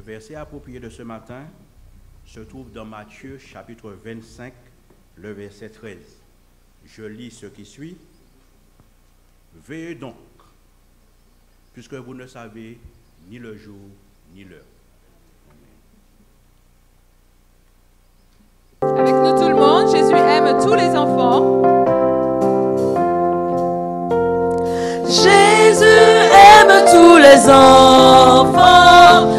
verset approprié de ce matin se trouve dans Matthieu chapitre 25, le verset 13. Je lis ce qui suit. Veillez donc, puisque vous ne savez ni le jour ni l'heure. Avec nous tout le monde, Jésus aime tous les enfants. Jésus aime tous les enfants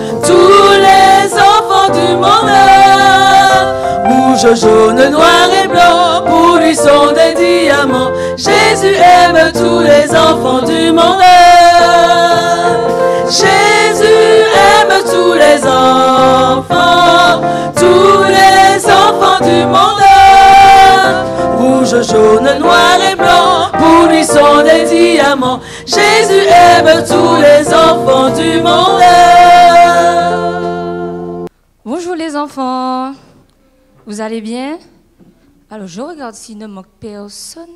du monde. Rouge, jaune, noir et blanc, pour lui sont des diamants. Jésus aime tous les enfants du monde. Jésus aime tous les enfants du monde. Rouge, jaune, noir et blanc, pour lui sont des diamants. Jésus aime tous les enfants du monde. Bonjour les enfants, vous allez bien? Alors je regarde s'il ne manque personne.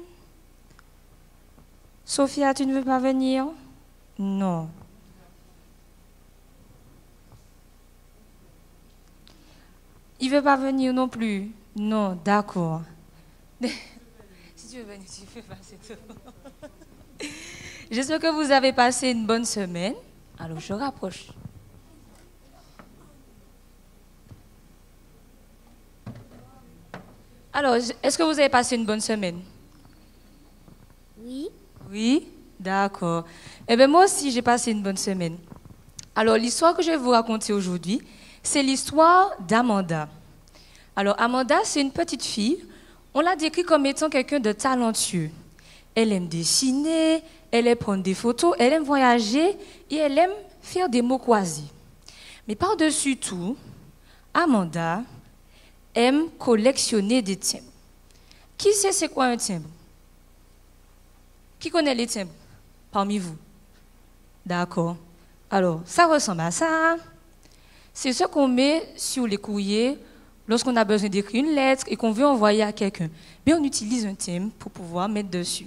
Sophia, tu ne veux pas venir? Non. Il ne veut pas venir non plus? Non, d'accord. Si tu veux venir, tu peux passer tout. J'espère que vous avez passé une bonne semaine. Alors je rapproche. Alors, est-ce que vous avez passé une bonne semaine? Oui. Oui? D'accord. Eh bien, moi aussi, j'ai passé une bonne semaine. Alors, l'histoire que je vais vous raconter aujourd'hui, c'est l'histoire d'Amanda. Alors, Amanda, c'est une petite fille. On l'a décrit comme étant quelqu'un de talentueux. Elle aime dessiner, elle aime prendre des photos, elle aime voyager et elle aime faire des mots croisés. Mais par-dessus tout, Amanda aime collectionner des timbres. Qui sait c'est quoi un timbre? Qui connaît les timbres parmi vous? D'accord. Alors, ça ressemble à ça. C'est ce qu'on met sur les courriers lorsqu'on a besoin d'écrire une lettre et qu'on veut envoyer à quelqu'un. Mais on utilise un timbre pour pouvoir mettre dessus.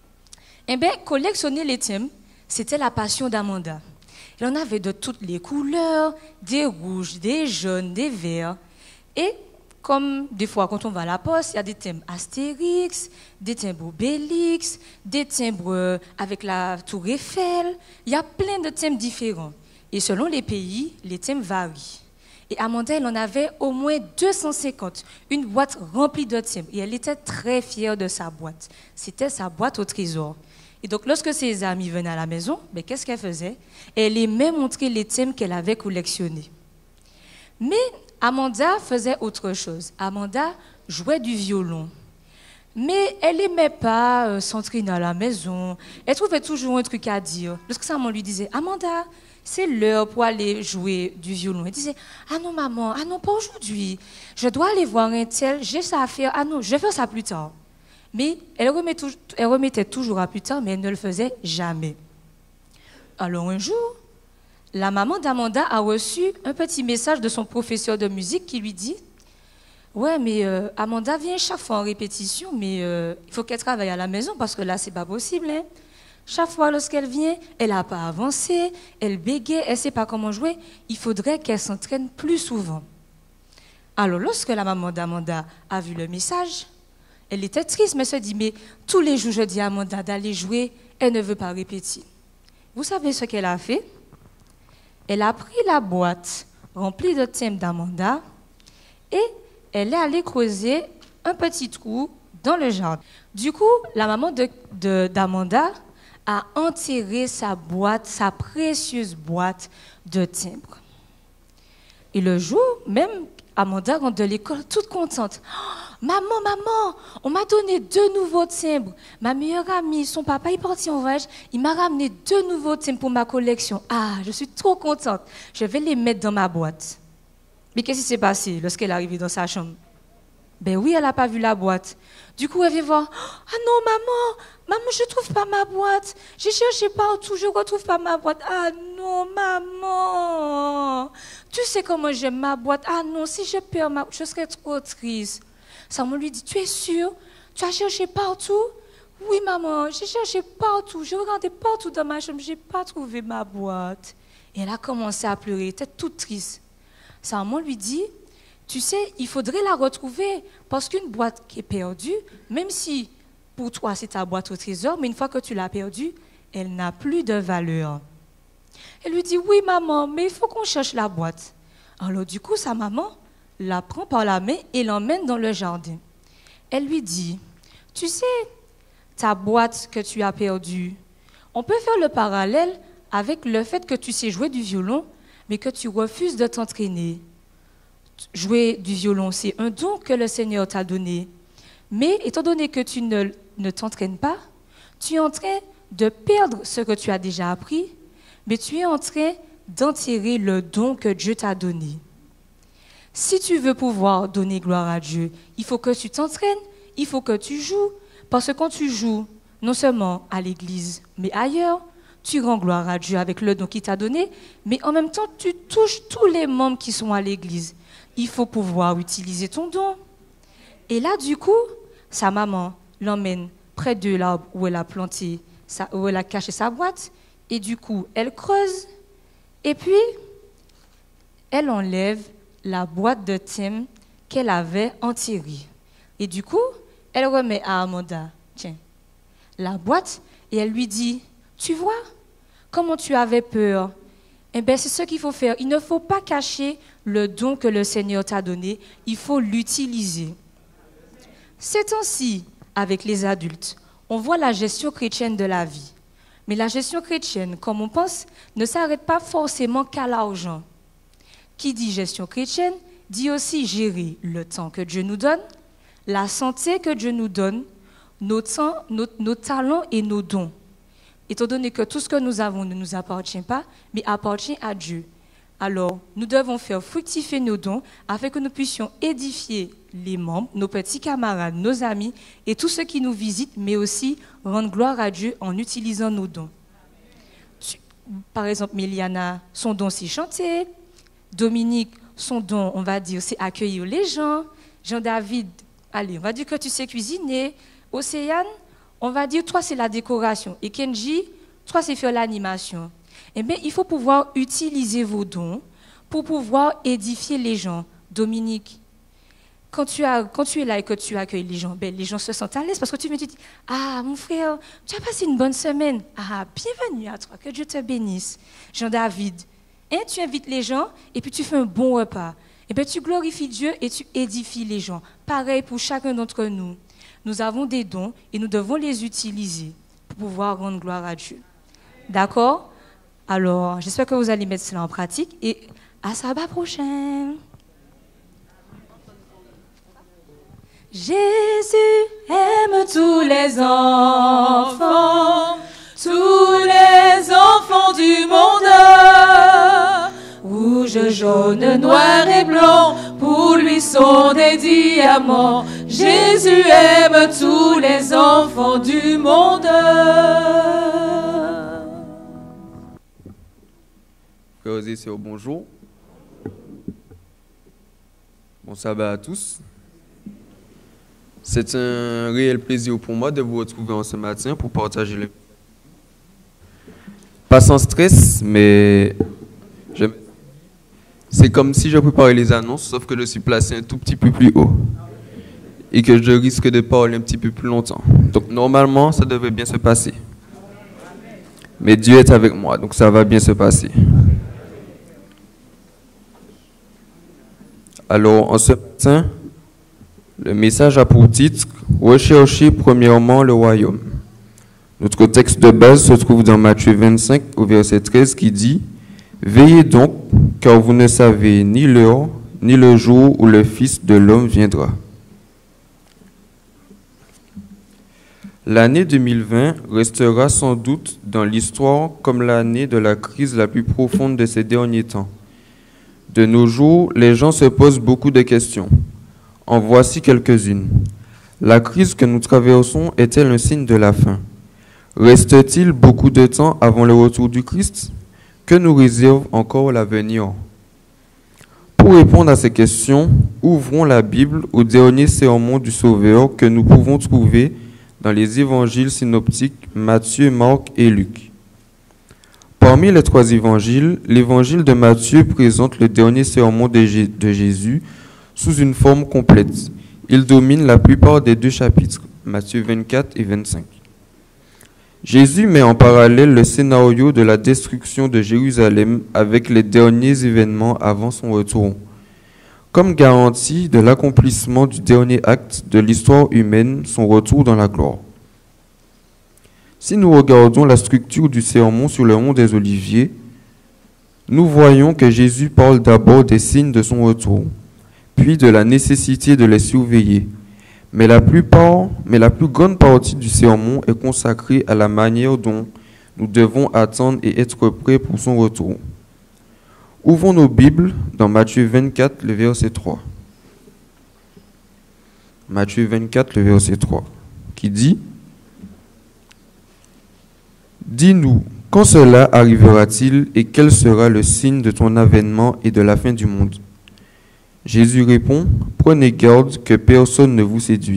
Eh bien, collectionner les timbres, c'était la passion d'Amanda. Elle en avait de toutes les couleurs, des rouges, des jaunes, des verts. Et comme des fois, quand on va à la poste, il y a des timbres Astérix, des timbres Obélix, des timbres avec la Tour Eiffel. Il y a plein de timbres différents. Et selon les pays, les timbres varient. Et Amanda, elle en avait au moins 250, une boîte remplie de timbres. Et elle était très fière de sa boîte. C'était sa boîte au trésor. Et donc, lorsque ses amis venaient à la maison, ben, qu'est-ce qu'elle faisait? Elle aimait montrer les timbres qu'elle avait collectionnés. Mais Amanda faisait autre chose. Amanda jouait du violon. Mais elle n'aimait pas s'entraîner à la maison. Elle trouvait toujours un truc à dire. Lorsque sa maman lui disait « Amanda, c'est l'heure pour aller jouer du violon. » Elle disait « Ah non maman, ah non pas aujourd'hui. Je dois aller voir un tel, j'ai ça à faire. Ah non, je vais faire ça plus tard. » Mais elle remettait toujours à plus tard, mais elle ne le faisait jamais. Alors un jour, la maman d'Amanda a reçu un petit message de son professeur de musique qui lui dit « Ouais, mais Amanda vient chaque fois en répétition, mais il faut qu'elle travaille à la maison parce que là, c'est pas possible. Hein. Chaque fois lorsqu'elle vient, elle n'a pas avancé, elle bégaye, elle ne sait pas comment jouer. Il faudrait qu'elle s'entraîne plus souvent. » Alors, lorsque la maman d'Amanda a vu le message, elle était triste, mais se dit « Mais tous les jours, je dis à Amanda d'aller jouer, elle ne veut pas répéter. » Vous savez ce qu'elle a fait? Elle a pris la boîte remplie de timbres d'Amanda et elle est allée creuser un petit trou dans le jardin. Du coup, la maman d'Amanda a enterré sa boîte, sa précieuse boîte de timbres. Et le jour même, Amanda rentre de l'école toute contente. « Maman, on m'a donné 2 nouveaux timbres. Ma meilleure amie, son papa est parti en voyage. Il m'a ramené 2 nouveaux timbres pour ma collection. Ah, je suis trop contente. Je vais les mettre dans ma boîte. » Mais qu'est-ce qui s'est passé lorsqu'elle est arrivée dans sa chambre? Ben oui, elle n'a pas vu la boîte. Du coup, elle vient voir. « Ah non, maman, je ne trouve pas ma boîte. J'ai cherché partout, je ne retrouve pas ma boîte. Ah non, maman, tu sais comment j'aime ma boîte. Ah non, si je perds je serais trop triste. » Sa maman lui dit, « Tu es sûre? Tu as cherché partout? » « Oui, maman, j'ai cherché partout, j'ai regardé partout dans ma chambre, j'ai pas trouvé ma boîte. Et elle a commencé à pleurer, elle était toute triste. Sa maman lui dit, tu sais, il faudrait la retrouver parce qu'une boîte qui est perdue, même si pour toi c'est ta boîte au trésor, mais une fois que tu l'as perdue, elle n'a plus de valeur. Elle lui dit, oui maman, mais il faut qu'on cherche la boîte. Alors du coup, sa maman la prend par la main et l'emmène dans le jardin. Elle lui dit, tu sais, ta boîte que tu as perdue, on peut faire le parallèle avec le fait que tu sais jouer du violon, mais que tu refuses de t'entraîner. Jouer du violon, c'est un don que le Seigneur t'a donné. Mais étant donné que tu ne t'entraînes pas, tu es en train de perdre ce que tu as déjà appris, mais tu es en train d'enterrer le don que Dieu t'a donné. Si tu veux pouvoir donner gloire à Dieu, il faut que tu t'entraînes, il faut que tu joues, parce que quand tu joues, non seulement à l'église, mais ailleurs, tu rends gloire à Dieu avec le don qu'il t'a donné, mais en même temps, tu touches tous les membres qui sont à l'église. Il faut pouvoir utiliser ton don. Et là, du coup, sa maman l'emmène près de l'arbre où elle a planté, où elle a caché sa boîte, et du coup, elle creuse, et puis, elle enlève la boîte de thym qu'elle avait enterrée. Et du coup, elle remet à Amanda, tiens, la boîte, et elle lui dit, tu vois, comment tu avais peur? Eh bien, c'est ce qu'il faut faire. Il ne faut pas cacher le don que le Seigneur t'a donné, il faut l'utiliser. Ces temps-ci, avec les adultes, on voit la gestion chrétienne de la vie. Mais la gestion chrétienne, comme on pense, ne s'arrête pas forcément qu'à l'argent. Qui dit gestion chrétienne, dit aussi gérer le temps que Dieu nous donne, la santé que Dieu nous donne, nos talents et nos dons. Étant donné que tout ce que nous avons ne nous appartient pas, mais appartient à Dieu. Alors, nous devons faire fructifier nos dons afin que nous puissions édifier les membres, nos petits camarades, nos amis et tous ceux qui nous visitent, mais aussi rendre gloire à Dieu en utilisant nos dons. Par exemple, Méliana, son don, c'est chanter. Dominique, son don, on va dire, c'est accueillir les gens. Jean-David, allez, on va dire que tu sais cuisiner. Océane, on va dire, toi, c'est la décoration. Et Kenji, toi, c'est faire l'animation. Eh bien, il faut pouvoir utiliser vos dons pour pouvoir édifier les gens. Dominique, quand tu es là et que tu accueilles les gens, ben, les gens se sentent à l'aise parce que tu me dis, ah, mon frère, tu as passé une bonne semaine. Ah, bienvenue à toi, que Dieu te bénisse. Jean-David, tu invites les gens et puis tu fais un bon repas. Eh bien, tu glorifies Dieu et tu édifies les gens. Pareil pour chacun d'entre nous. Nous avons des dons et nous devons les utiliser pour pouvoir rendre gloire à Dieu. D'accord? Alors, j'espère que vous allez mettre cela en pratique et à sabbat prochain. Jésus aime tous les enfants du monde. Rouge, jaune, noir et blanc, pour lui sont des diamants. Jésus aime tous les enfants du monde. Frères et sœurs, bonjour. Bon sabbat à tous. C'est un réel plaisir pour moi de vous retrouver en ce matin pour partager le... Pas sans stress, mais c'est comme si je préparais les annonces, sauf que je suis placé un tout petit peu plus haut et que je risque de parler un petit peu plus longtemps. Donc normalement, ça devrait bien se passer. Mais Dieu est avec moi, donc ça va bien se passer. Alors, en ce matin, le message a pour titre « Recherchez premièrement le royaume ». Notre texte de base se trouve dans Matthieu 25, au verset 13, qui dit « Veillez donc, car vous ne savez ni l'heure, ni le jour où le Fils de l'homme viendra. » L'année 2020 restera sans doute dans l'histoire comme l'année de la crise la plus profonde de ces derniers temps. De nos jours, les gens se posent beaucoup de questions. En voici quelques-unes. La crise que nous traversons est-elle un signe de la fin? Reste-t-il beaucoup de temps avant le retour du Christ? Que nous réserve encore l'avenir? Pour répondre à ces questions, ouvrons la Bible au dernier sermon du Sauveur que nous pouvons trouver dans les évangiles synoptiques Matthieu, Marc et Luc. Parmi les 3 évangiles, l'évangile de Matthieu présente le dernier sermon de Jésus sous une forme complète. Il domine la plupart des 2 chapitres, Matthieu 24 et 25. Jésus met en parallèle le scénario de la destruction de Jérusalem avec les derniers événements avant son retour, comme garantie de l'accomplissement du dernier acte de l'histoire humaine, son retour dans la gloire. Si nous regardons la structure du sermon sur le mont des Oliviers, nous voyons que Jésus parle d'abord des signes de son retour, puis de la nécessité de les surveiller. Mais la plus grande partie du sermon est consacrée à la manière dont nous devons attendre et être prêts pour son retour. Ouvrons nos Bibles dans Matthieu 24, le verset 3. Matthieu 24, le verset 3, qui dit « Dis-nous, quand cela arrivera-t-il et quel sera le signe de ton avènement et de la fin du monde ?» Jésus répond, « Prenez garde que personne ne vous séduise. »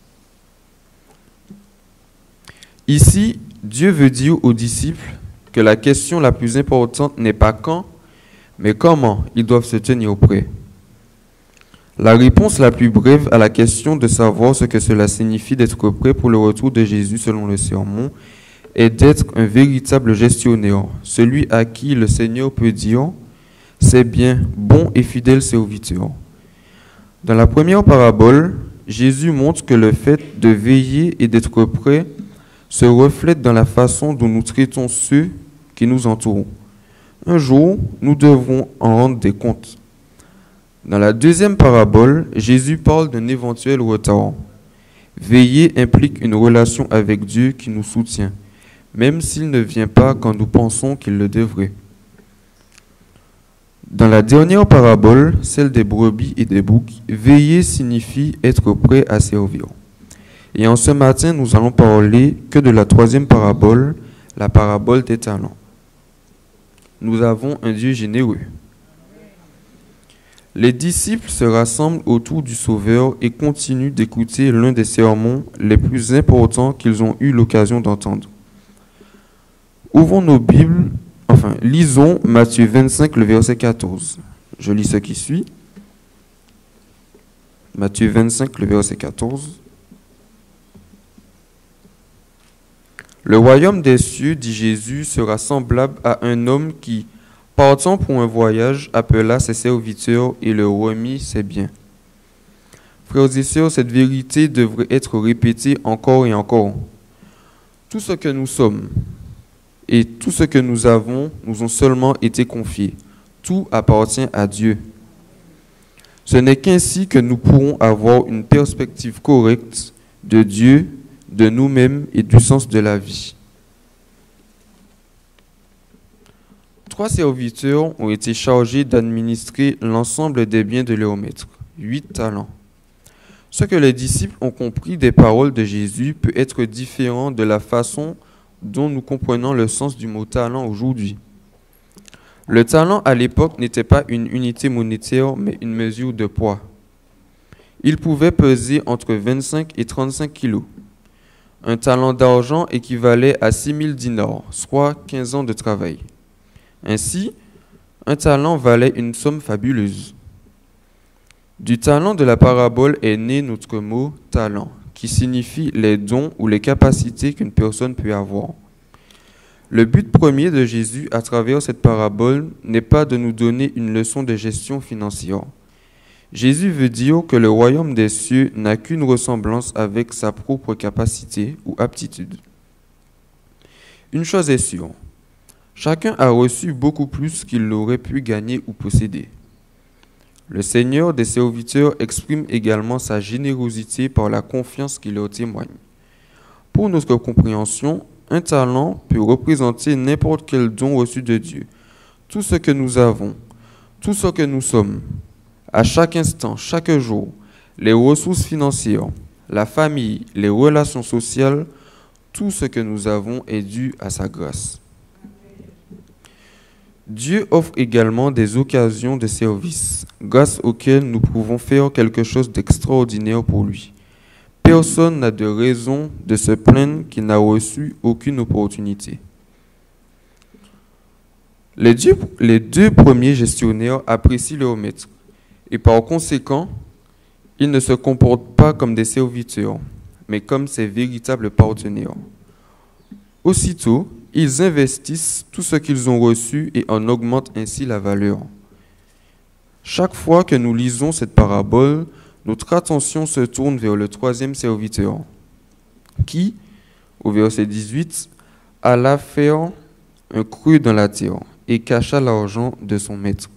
Ici, Dieu veut dire aux disciples que la question la plus importante n'est pas quand, mais comment ils doivent se tenir prêts. La réponse la plus brève à la question de savoir ce que cela signifie d'être prêt pour le retour de Jésus selon le sermon est d'être un véritable gestionnaire, celui à qui le Seigneur peut dire « C'est bien, bon et fidèle serviteur ». Dans la première parabole, Jésus montre que le fait de veiller et d'être prêt se reflète dans la façon dont nous traitons ceux qui nous entourent. Un jour, nous devrons en rendre des comptes. Dans la deuxième parabole, Jésus parle d'un éventuel retard. Veiller implique une relation avec Dieu qui nous soutient, même s'il ne vient pas quand nous pensons qu'il le devrait. Dans la dernière parabole, celle des brebis et des boucs, veiller signifie être prêt à servir. Et en ce matin, nous allons parler que de la 3e parabole, la parabole des talents. Nous avons un Dieu généreux. Les disciples se rassemblent autour du Sauveur et continuent d'écouter l'un des sermons les plus importants qu'ils ont eu l'occasion d'entendre. Ouvrons nos Bibles, lisons Matthieu 25, le verset 14. Je lis ce qui suit. Matthieu 25, le verset 14. Le royaume des cieux, dit Jésus, sera semblable à un homme qui, partant pour un voyage, appela ses serviteurs et leur remit ses biens. Frères et sœurs, cette vérité devrait être répétée encore et encore. Tout ce que nous sommes et tout ce que nous avons nous ont seulement été confiés. Tout appartient à Dieu. Ce n'est qu'ainsi que nous pourrons avoir une perspective correcte de Dieu, de nous-mêmes et du sens de la vie. 3 serviteurs ont été chargés d'administrer l'ensemble des biens de leur maître, 8 talents. Ce que les disciples ont compris des paroles de Jésus peut être différent de la façon dont nous comprenons le sens du mot talent aujourd'hui. Le talent à l'époque n'était pas une unité monétaire, mais une mesure de poids. Il pouvait peser entre 25 et 35 kilos. Un talent d'argent équivalait à 6000 dinars, soit 15 ans de travail. Ainsi, un talent valait une somme fabuleuse. Du talent de la parabole est né notre mot « talent », qui signifie les dons ou les capacités qu'une personne peut avoir. Le but premier de Jésus à travers cette parabole n'est pas de nous donner une leçon de gestion financière. Jésus veut dire que le royaume des cieux n'a qu'une ressemblance avec sa propre capacité ou aptitude. Une chose est sûre, chacun a reçu beaucoup plus qu'il aurait pu gagner ou posséder. Le Seigneur des serviteurs exprime également sa générosité par la confiance qu'il leur témoigne. Pour notre compréhension, un talent peut représenter n'importe quel don reçu de Dieu. Tout ce que nous avons, tout ce que nous sommes, à chaque instant, chaque jour, les ressources financières, la famille, les relations sociales, tout ce que nous avons est dû à sa grâce. Dieu offre également des occasions de service, grâce auxquelles nous pouvons faire quelque chose d'extraordinaire pour lui. personne n'a de raison de se plaindre qu'il n'a reçu aucune opportunité. Les deux premiers gestionnaires apprécient leur maître et par conséquent, ils ne se comportent pas comme des serviteurs, mais comme ses véritables partenaires. Aussitôt, ils investissent tout ce qu'ils ont reçu et en augmentent ainsi la valeur. Chaque fois que nous lisons cette parabole, notre attention se tourne vers le troisième serviteur, qui, au verset 18, alla faire un creux dans la terre et cacha l'argent de son maître.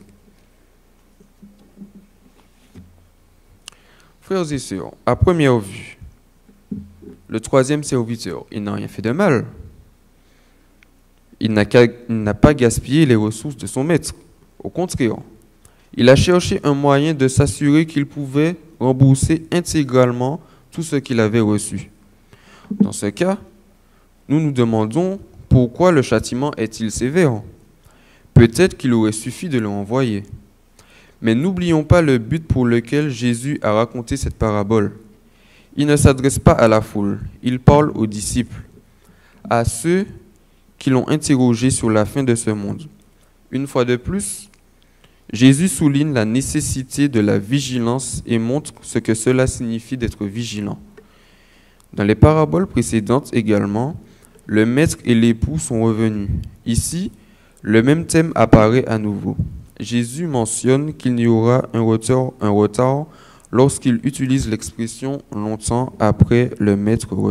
Frères et sœurs, à première vue, le troisième serviteur, il n'a rien fait de mal. Il n'a pas gaspillé les ressources de son maître. Au contraire, il a cherché un moyen de s'assurer qu'il pouvait rembourser intégralement tout ce qu'il avait reçu. Dans ce cas, nous nous demandons pourquoi le châtiment est-il sévère. Peut-être qu'il aurait suffi de le renvoyer. Mais n'oublions pas le but pour lequel Jésus a raconté cette parabole. Il ne s'adresse pas à la foule, il parle aux disciples, à ceux qui l'ont interrogé sur la fin de ce monde. Une fois de plus, Jésus souligne la nécessité de la vigilance et montre ce que cela signifie d'être vigilant. Dans les paraboles précédentes également, le maître et l'époux sont revenus. Ici, le même thème apparaît à nouveau. Jésus mentionne qu'il y aura un retard lorsqu'il utilise l'expression « longtemps après le maître revint ».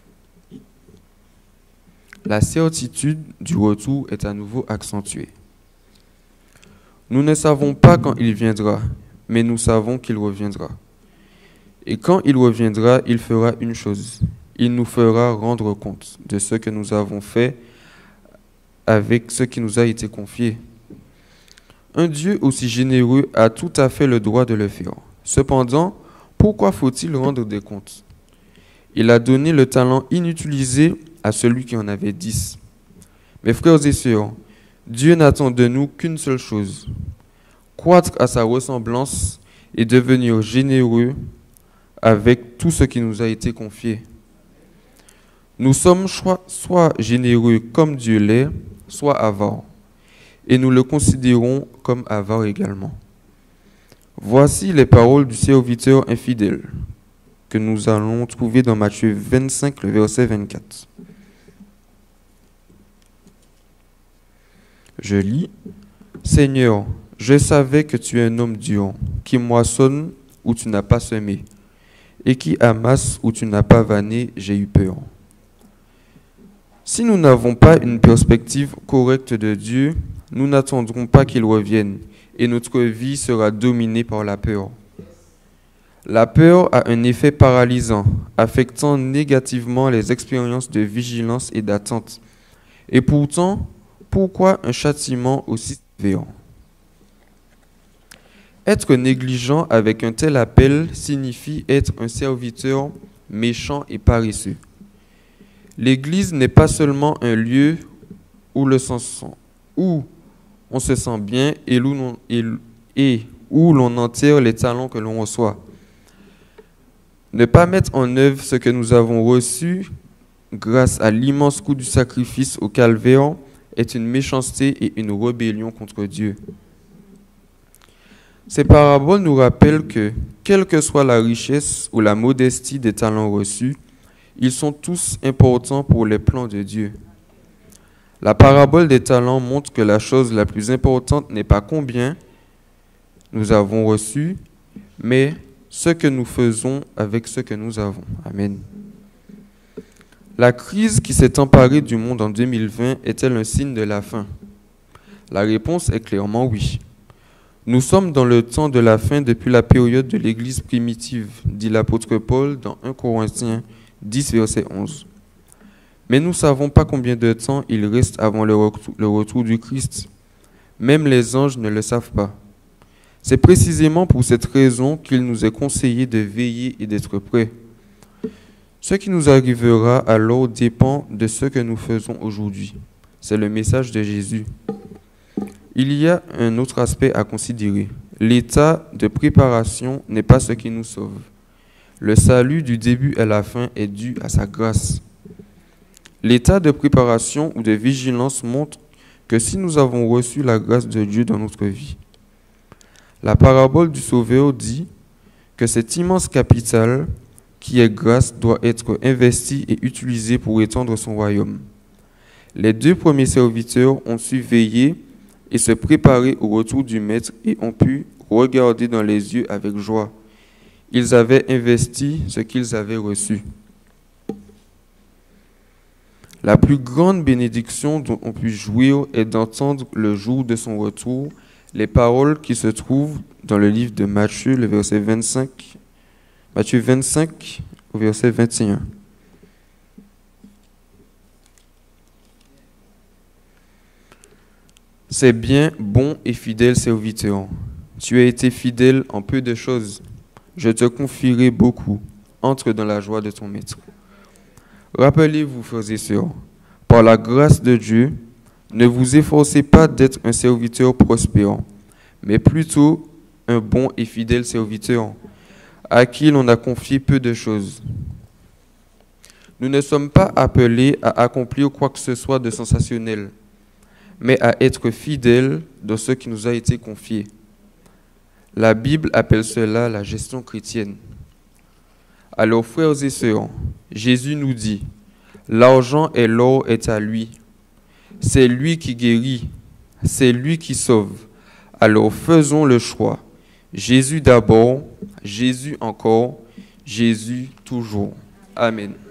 La certitude du retour est à nouveau accentuée. Nous ne savons pas quand il viendra, mais nous savons qu'il reviendra. Et quand il reviendra, il fera une chose. Il nous fera rendre compte de ce que nous avons fait avec ce qui nous a été confié. Un Dieu aussi généreux a tout à fait le droit de le faire. Cependant, pourquoi faut-il rendre des comptes? Il a donné le talent inutilisé à celui qui en avait 10. Mes frères et sœurs, Dieu n'attend de nous qu'une seule chose, croître à sa ressemblance et devenir généreux avec tout ce qui nous a été confié. Nous sommes soit généreux comme Dieu l'est, soit avares, et nous le considérons comme avare également. Voici les paroles du serviteur infidèle que nous allons trouver dans Matthieu 25, le verset 24. Je lis, « Seigneur, je savais que tu es un homme dur, qui moissonne où tu n'as pas semé, et qui amasse où tu n'as pas vanné, j'ai eu peur. » Si nous n'avons pas une perspective correcte de Dieu, nous n'attendrons pas qu'il revienne, et notre vie sera dominée par la peur. La peur a un effet paralysant, affectant négativement les expériences de vigilance et d'attente. Et pourtant, pourquoi un châtiment aussi sévère? Être négligent avec un tel appel signifie être un serviteur méchant et paresseux. L'Église n'est pas seulement un lieu où on se sent bien et où l'on enterre les talents que l'on reçoit. Ne pas mettre en œuvre ce que nous avons reçu grâce à l'immense coût du sacrifice au calvaire est une méchanceté et une rébellion contre Dieu. Ces paraboles nous rappellent que, quelle que soit la richesse ou la modestie des talents reçus, ils sont tous importants pour les plans de Dieu. La parabole des talents montre que la chose la plus importante n'est pas combien nous avons reçu, mais ce que nous faisons avec ce que nous avons. Amen. La crise qui s'est emparée du monde en 2020 est-elle un signe de la fin? La réponse est clairement oui. Nous sommes dans le temps de la fin depuis la période de l'Église primitive, dit l'apôtre Paul dans 1 Corinthiens 10, verset 11. Mais nous ne savons pas combien de temps il reste avant le retour du Christ. Même les anges ne le savent pas. C'est précisément pour cette raison qu'il nous est conseillé de veiller et d'être prêts. Ce qui nous arrivera alors dépend de ce que nous faisons aujourd'hui. C'est le message de Jésus. Il y a un autre aspect à considérer. L'état de préparation n'est pas ce qui nous sauve. Le salut du début à la fin est dû à sa grâce. L'état de préparation ou de vigilance montre que si nous avons reçu la grâce de Dieu dans notre vie, la parabole du Sauveur dit que cet immense capital qui est grâce doit être investi et utilisé pour étendre son royaume. Les 2 premiers serviteurs ont su veiller et se préparer au retour du Maître et ont pu regarder dans les yeux avec joie. Ils avaient investi ce qu'ils avaient reçu. La plus grande bénédiction dont on puisse jouir est d'entendre le jour de son retour les paroles qui se trouvent dans le livre de Matthieu, le verset 25, Matthieu 25, au verset 21. C'est bien, bon et fidèle serviteur. Tu as été fidèle en peu de choses. Je te confierai beaucoup. Entre dans la joie de ton maître. Rappelez-vous, frères et sœurs, par la grâce de Dieu, ne vous efforcez pas d'être un serviteur prospère, mais plutôt un bon et fidèle serviteur, à qui l'on a confié peu de choses. Nous ne sommes pas appelés à accomplir quoi que ce soit de sensationnel, mais à être fidèles dans ce qui nous a été confié. La Bible appelle cela la gestion chrétienne. Alors, frères et sœurs, Jésus nous dit, l'argent et l'or est à lui. C'est lui qui guérit, c'est lui qui sauve. Alors faisons le choix. Jésus d'abord, Jésus encore, Jésus toujours. Amen.